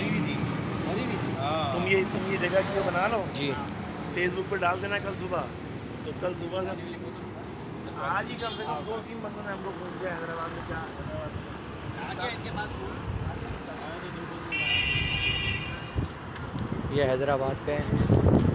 भरी हुई थी। हाँ। तुम ये जगह की वो बना लो जी। फेसबुक पे डाल देना कल सुबह। तो कल सुबह से आज ही कम से कम 2-3 बंदों ने हम लोग पूछ लिया हैदराबाद में क्या ये हैदराबाद पे